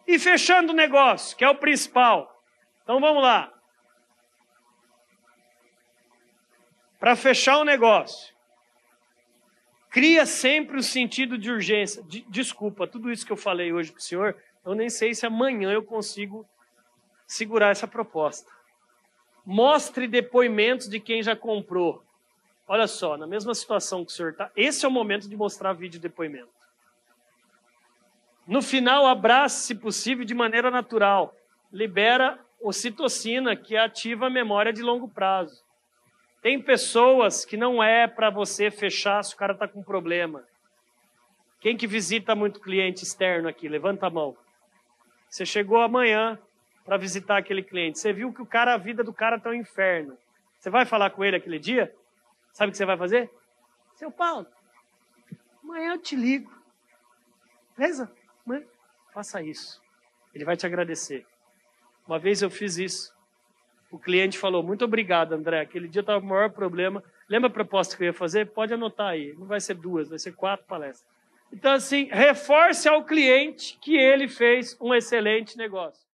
E fechando o negócio, que é o principal. Então vamos lá. Para fechar o negócio, cria sempre o sentido de urgência. Desculpa, tudo isso que eu falei hoje para o senhor, eu nem sei se amanhã eu consigo segurar essa proposta. Mostre depoimentos de quem já comprou. Olha só, na mesma situação que o senhor está, esse é o momento de mostrar vídeo depoimento. No final, abrace, se possível, de maneira natural. Libera ocitocina, que ativa a memória de longo prazo. Tem pessoas que não é para você fechar se o cara está com problema. Quem que visita muito cliente externo aqui? Levanta a mão. Você chegou amanhã para visitar aquele cliente. Você viu que a vida do cara está um inferno. Você vai falar com ele aquele dia? Sabe o que você vai fazer? Seu Paulo, amanhã eu te ligo. Beleza? Amanhã, faça isso. Ele vai te agradecer. Uma vez eu fiz isso. O cliente falou, muito obrigado, André. Aquele dia estava com o maior problema. Lembra a proposta que eu ia fazer? Pode anotar aí. Não vai ser 2, vai ser 4 palestras. Então, assim, reforce ao cliente que ele fez um excelente negócio.